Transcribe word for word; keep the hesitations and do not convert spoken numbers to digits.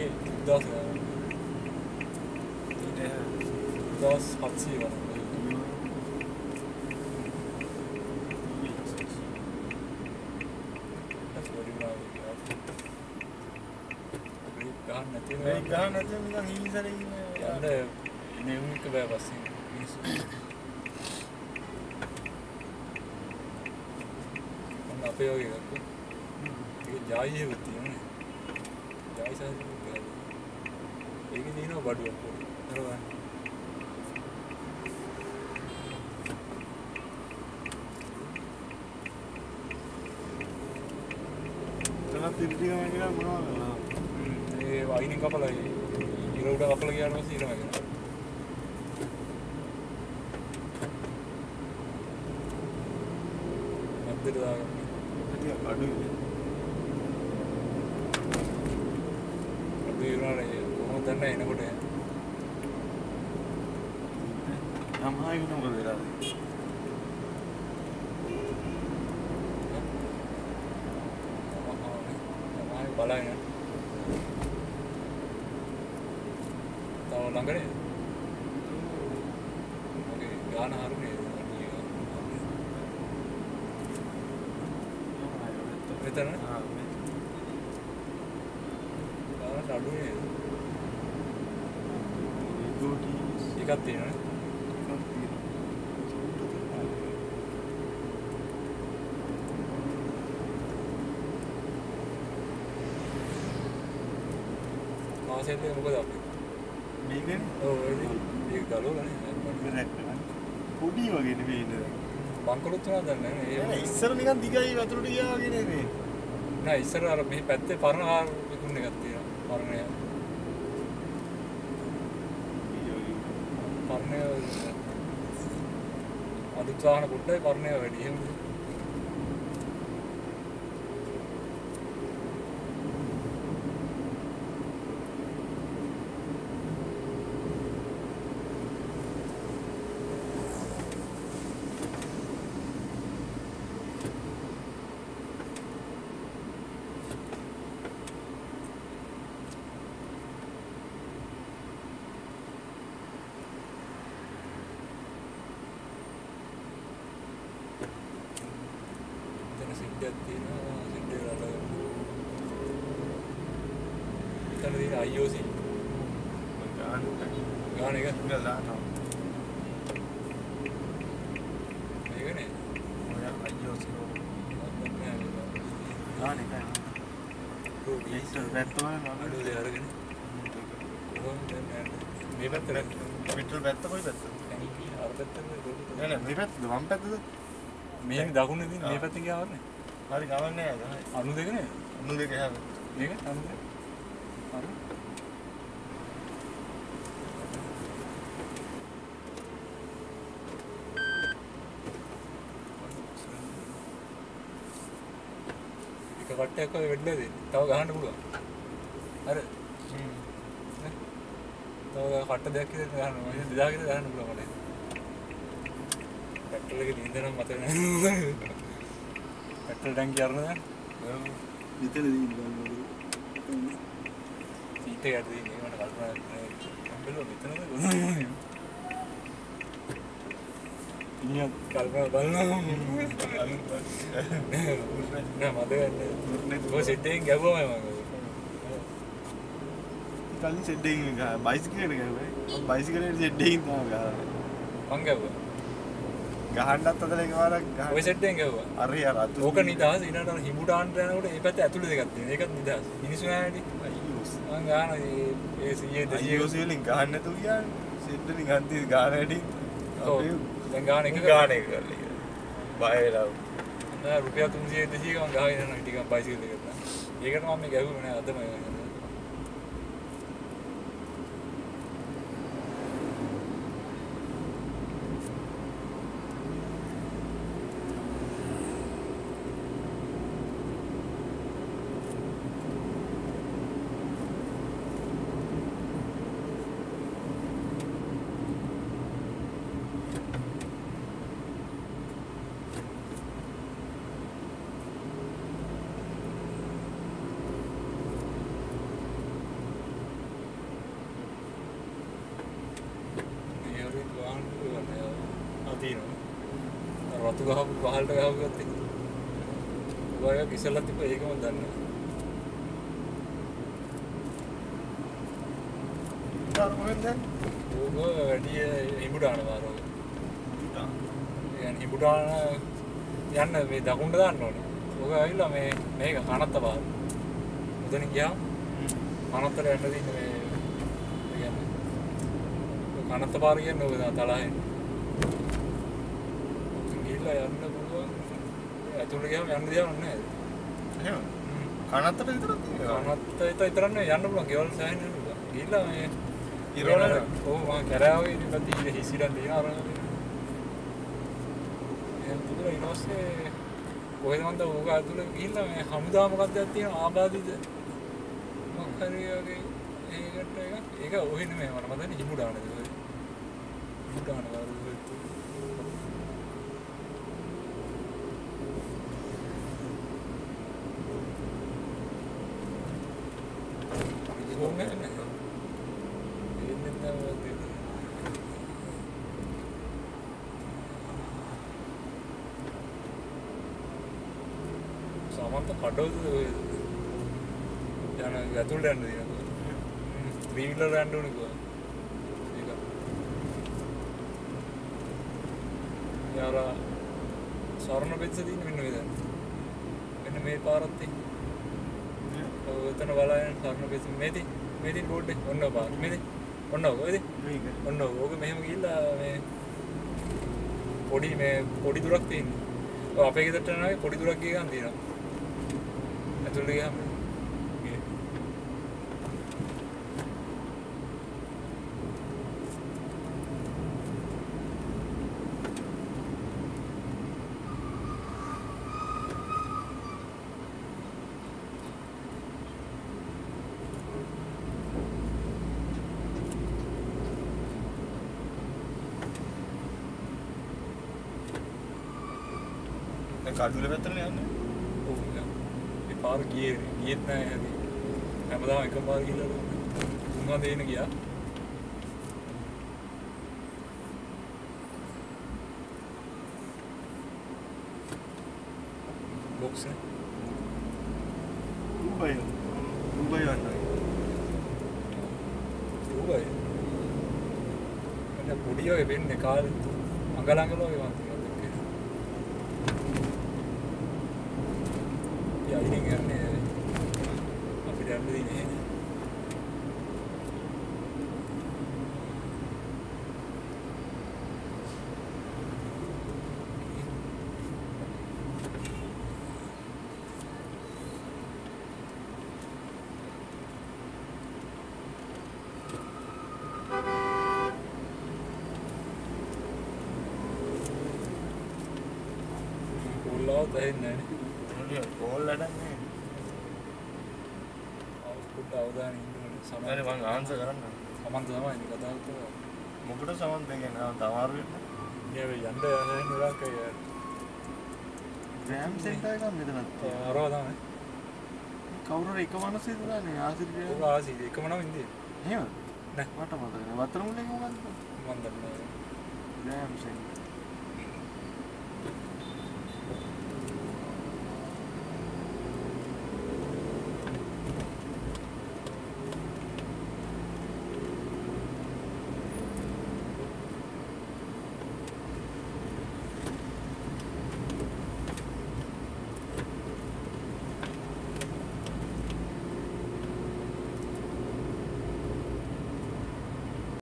ඒකේ දවස් දවස් හත්සිය වගේ ගහන්න නැති මේ ගහන්න නැති නිකන් හිලිසරේ ඉන්නේ යන්න නෙවුනික බෑ පස්සේ මිනිස්සු මොන අපේ වගේ එකක් ඒක ජායියෙකුත් තියෙනනේ ජායි සාහිත්‍ය ඒකේ තියෙනවා බඩුවක් පොඩි නේද තවත් ඉරිටිගම කියලා මොනවද ඒ වයින් කපලා ඉර උඩ කපලා ගියාට පස්සේ ඉරම ගියා. මැද්දට දාගන්න. ටිකක් අඩුයි. අඩුයි වුණානේ කොහොමද දන්නේ එනකොට. අම්මායි මොකද වෙලාද? අම්මායි බලයිනේ. තව ළඟනේ. ඔගේ ගාන හරිනේ. මෙතන ආ මේ ගාන අඩුනේ. ගෝටි එකක් තියෙනවනේ. මාසෙන්නේ මොකද අපි? මේකනේ ඔව් ඒක ගලවලානේ පොඩි වගේ නෙවෙයි නේද බංකොලොත් තුනක් දන්නේ නැහැ නෑ ඉස්සර නිකන් දිගයි වතුරට ගියා වගේ නෙවෙයි නෑ ඉස්සර අර මේ පැත්තේ පරණ ආර විකුණන එකක් තියෙනවා පරණය පරණය අලුත් වාහන පොඩ්ඩයි පරණය වැඩි එහෙම සිද්ධියක් තියෙනවා සිද්ධිය වලට එතන තියෙන I O C ගාන ගාන එක ගලා මේකනේ ඔය I O C ගාන එක ඒස්ටර් පැත්තම අඩුව දෙය අරගෙන කොහොමද මේ පැත්තට පිටර පැත්ත කොයි පැත්ත අර පැත්තට නෑ නෑ මේ පැත්තද වම් පැත්තද මේ දකුණේ තියෙන මේ පැත්තේ ගියාවනේ හරි ගමන්නේ නැහැ අනු දෙක නේ අනු දෙක හැම මේක අනු දෙක හරි එක වටයක් වගේ වෙන්න දෙන්න තව ගහන්න පුළුවන් අර හ්ම් තව කට දෙකක් විතර ගහන්න මම දෙදාක විතර ගහන්න පුළුවන් මට පෙට්‍රල් එකේ නින්දනම් මතක නැහැ පෙට්‍රල් ටැංකිය අරන දැන් මෙතන දින්න බලන්න සීට් එකට දින්නේ මට කල්පනා කරලා මෙතනද ඉන්නේ කල්පනා බලනවා නෑ මතක නැහැ ඔය සෙට් එකෙන් ගැව්වමයි මම කලින් සෙට් එකකින් ගහ බයිසිකලෙට ගහුවා මම බයිසිකලෙට සෙට් එකකින් තමයි ගහලා මං ගැව්වා ගහන්නත් අතල එකවරක් ගහ ඔය සෙට් එකෙන් ගැව්වා හරි අර අතු ඕක නිදහස් ඊනට අර හිමුට ආන්න යනකොට මේ පැත්තේ ඇතුළේ දෙකක් තියෙනවා ඒකත් නිදහස් මිනිස්සු නැහැටි අයියෝස් මං ගාන ඒ ඒ සීයේ අයියෝස් වලින් ගහන්න නැතුව කියන්නේ සෙට් එකෙන් අන්ති ගාන හැටි ඔව් දැන් ගාන එක ගාන එක කරලා බය වෙලා නෑ රුපියල් තුන්සිය දෙසිය ගමන් ගහගෙන යනවා ටිකක් බයිසිකල් එකකට ඒකට මම මේ ගැව්වේ නෑ අදම වතු ගහපු පහළට ගහපු ගත්තේ. ඔයගොල්ලෝ ඉස්සෙල්ලා තිබ්බ ඒකම දන්නේ. තාර මොකෙන්ද? ඕක වැඩි හිඹුඩාන වාරෝ. يعني හිඹුඩාන යන්න මේ දකුණට දාන්න ඕනේ. ඕක ඇවිල්ලා මේ මේක කනත්ත පාර. උදෙන් ගියාම කනත්තට යන්න දින්නේ මේ කියන්නේ කනත්ත පාර කියන්නේ ඕක තලහෙන්. ගිහලා යන්න පුළුවන්. ඇතුළට ගියාම යන්න දෙයක් නැහැ. එහෙම. කනත්තට විතරක් තියෙනවා. කනත්ත විතරක් නෙවෙයි යන්න පුළුවන්. ගෙවල් සෑහෙන යන්න පුළුවන්. ගිහලා මේ ඉරවල ඔව් මම කරාවේ ඉතින් හිසිරන් දින අරන් එහෙනම් පුදුර ඊනොස්සේ කොහෙද මන්ද ඕක ඇතුළේ ගිහිල්ලා මේ හමුදා මොකක්ද තියෙනවා ආබාධිත මොකක් හරි වගේ ඒකට එක ඒක ඔහෙ නෙමෙයි මම මතන්නේ හිමුඩානද ඔය හිමුඩාන වරුවේ සමන්ත කඩවද ඔය යන ඇතුළට යන්න දෙනවා. ත්‍රී වීලර් යන්න ඕනේ කොහොමද? ඒක. යාර සරණ බෙන්ස දින්න මෙන්න මේ දැන්. මෙන්න මේ පාරත් තියෙන්නේ. ඔව් එතන බලයන් සරණ බෙන්ස මේදී මේදී බෝඩ් එක ඔන්න පාර. මේදී ඔන්න ඔයද? මේක. ඔන්න ඕක මෙහෙම ගිහිල්ලා මේ පොඩි මේ පොඩි දුරක් තියෙන්නේ. ඔය අපේ ගෙදරට යනවා පොඩි දුරක් ගිය ගමන් තියෙනවා. ඇතුළට ගියාම මේ කඩුල පැත්තට යන්නේ. ඔව් ඒ පාර ගියේ ගියෙත් නැහැ හැදි. හැමදාම එක පාර ගිහලා තුන්වා දෙන්න ගියා. බොක්ස් නේ. දුබයි. දුබයි වන්නයි. දුබයි. මම පොඩි ඔය වෙන්නේ කාලේ අඟලංගල ඔය වන්ති. යයින් ගන්නේ අපිට යන්න දෙන්නේ කොල්ලව දෙන්නේ නැහැ කෝල් වැඩන්නේ. අවුට් අවදාන ඉන්න සමහරවිට මම ආන්සර් කරන්න. සමන්ත තමයි මේ කතාව කරන්නේ. මොකටද සමන්ත කියන්නේ? ආ තමාරු වෙන්නේ. මේ යන්න යන්න ඉලක්ක ය. ග්‍රෑම් සෙන්ටර් එකක් මෙතනත් තියෙනවා. අරව තමයි. කවුරුර එක මනසෙද දාන්නේ ආසිරිය. ඔක ආසිරිය එකම නම ඉන්නේ. එහෙම? නෑ මට මතක නෑ. වතුර මුල්ලේ මොකද්ද? මන් දන්නේ. Gram centre